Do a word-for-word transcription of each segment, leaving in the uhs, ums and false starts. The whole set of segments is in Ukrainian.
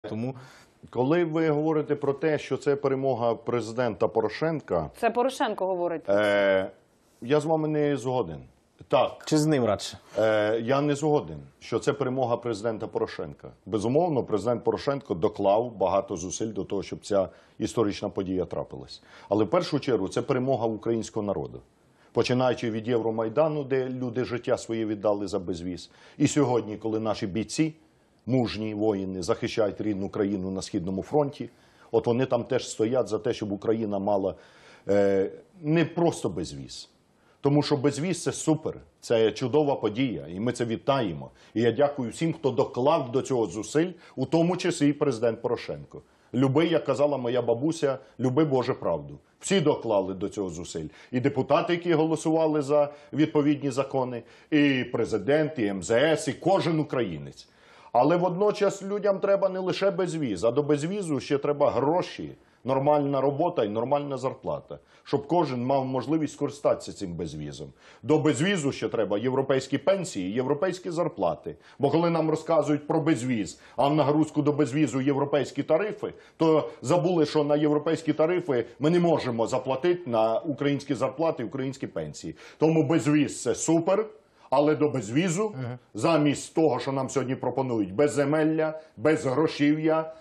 Тому, коли ви говорите про те, що це перемога президента Порошенка... Це Порошенко говорить. Е, я з вами не згоден. Так. Чи з ним радше? Е, я не згоден, що це перемога президента Порошенка. Безумовно, президент Порошенко доклав багато зусиль до того, щоб ця історична подія трапилась. Але в першу чергу це перемога українського народу. Починаючи від Євромайдану, де люди життя своє віддали за безвіз. І сьогодні, коли наші бійці, мужні воїни, захищають рідну країну на Східному фронті, от вони там теж стоять за те, щоб Україна мала е, не просто безвіз. Тому що безвіз – це супер, це чудова подія, і ми це вітаємо. І я дякую всім, хто доклав до цього зусиль, у тому числі і президент Порошенко. Люби, як казала моя бабуся, люби Боже правду. Всі доклали до цього зусиль. І депутати, які голосували за відповідні закони, і президент, і ем зе ес, і кожен українець. Але водночас людям треба не лише безвіз, а до безвізу ще треба гроші, нормальна робота і нормальна зарплата, щоб кожен мав можливість скористатися цим безвізом. До безвізу ще треба європейські пенсії, європейські зарплати. Бо коли нам розказують про безвіз, а в нагрузку до безвізу європейські тарифи, то забули, що на європейські тарифи ми не можемо заплатити на українські зарплати, українські пенсії. Тому безвіз – це супер. Але до безвізу, замість того, що нам сьогодні пропонують, безземелля, безгрошів'я,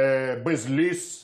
безліс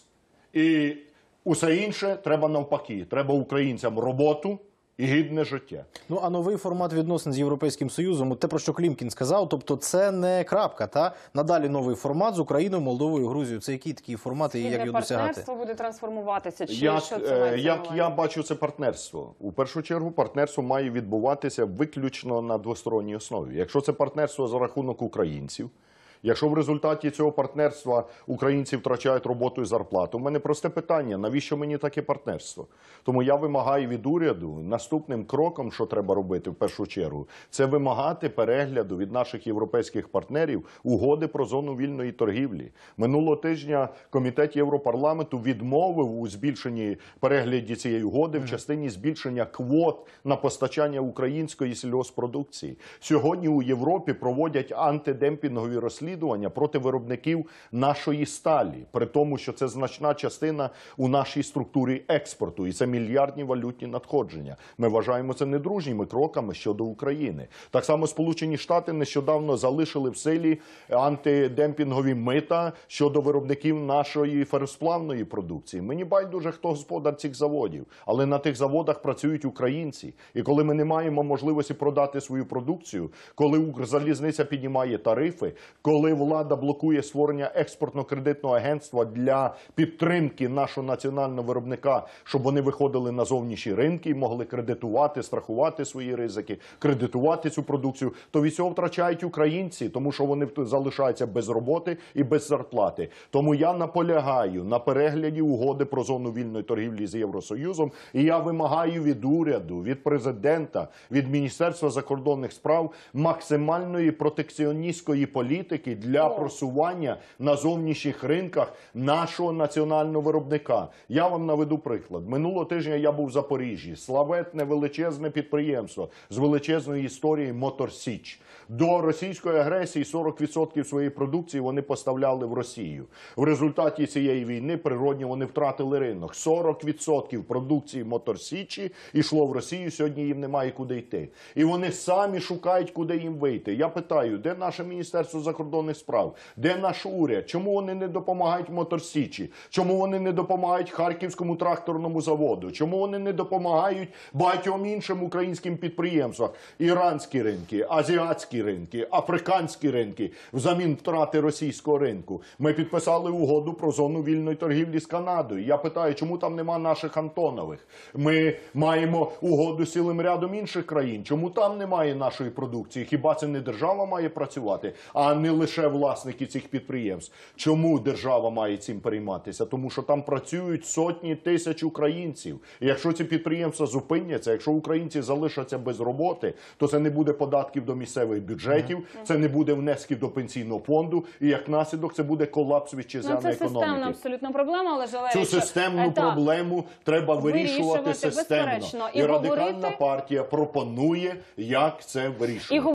і усе інше, треба навпаки. Треба українцям роботу і гідне життя. Ну, а новий формат відносин з Європейським Союзом, те, про що Клімкін сказав, тобто це не крапка, та? Надалі новий формат з Україною, Молдовою, Грузією. Це які такі формати і як його досягати? Партнерство буде трансформуватися? Чи як, що це має як я бачу це партнерство? У першу чергу партнерство має відбуватися виключно на двосторонній основі. Якщо це партнерство за рахунок українців, якщо в результаті цього партнерства українці втрачають роботу і зарплату, у мене просте питання, навіщо мені таке партнерство? Тому я вимагаю від уряду, наступним кроком, що треба робити в першу чергу, це вимагати перегляду від наших європейських партнерів угоди про зону вільної торгівлі. Минулого тижня Комітет Європарламенту відмовив у збільшенні перегляді цієї угоди в частині збільшення квот на постачання української сільгосппродукції. Сьогодні у Європі проводять антидемпінгові розслідування проти виробників нашої сталі, при тому, що це значна частина у нашій структурі експорту, і це мільярдні валютні надходження. Ми вважаємо це недружніми кроками щодо України. Так само Сполучені Штати нещодавно залишили в силі антидемпінгові мита щодо виробників нашої феросплавної продукції. Мені байдуже, хто господар цих заводів, але на тих заводах працюють українці. І коли ми не маємо можливості продати свою продукцію, коли Укрзалізниця піднімає тарифи, коли влада блокує створення експортно-кредитного агентства для підтримки нашого національного виробника, щоб вони виходили на зовнішні ринки і могли кредитувати, страхувати свої ризики, кредитувати цю продукцію, то від цього втрачають українці, тому що вони залишаються без роботи і без зарплати. Тому я наполягаю на перегляді угоди про зону вільної торгівлі з Євросоюзом, і я вимагаю від уряду, від президента, від Міністерства закордонних справ максимальної протекціоністської політики для просування на зовнішніх ринках нашого національного виробника. Я вам наведу приклад. Минулого тижня я був в Запоріжжі. Славетне величезне підприємство з величезною історією «Мотор Січ». До російської агресії сорок відсотків своєї продукції вони поставляли в Росію. В результаті цієї війни природньо вони втратили ринок. сорок відсотків продукції «Мотор Січі» йшло в Росію, сьогодні їм немає куди йти. І вони самі шукають, куди їм вийти. Я питаю, де наше Міністерство закордонних справ? Де наш уряд? Чому вони не допомагають «Мотор Січі»? Чому вони не допомагають Харківському тракторному заводу? Чому вони не допомагають багатьом іншим українським підприємствам? Іранські ринки, азіатські ринки, африканські ринки взамін втрати російського ринку. Ми підписали угоду про зону вільної торгівлі з Канадою. Я питаю, чому там нема наших Антонових? Ми маємо угоду з цілим рядом інших країн. Чому там немає нашої продукції? Хіба це не держава має працювати, а не лише власники цих підприємств? Чому держава має цим перейматися? Тому що там працюють сотні тисяч українців. І якщо ці підприємства зупиняться, якщо українці залишаться без роботи, то це не буде податків до місцевих бюджетів, це не буде внесків до пенсійного фонду, і як наслідок це буде колапс вітчизняної економіки. Ну, це системна абсолютно проблема, але жалею, цю системну що... проблему треба вирішувати, вирішувати системно. І, і Радикальна говорити... партія пропонує, як це вирішувати.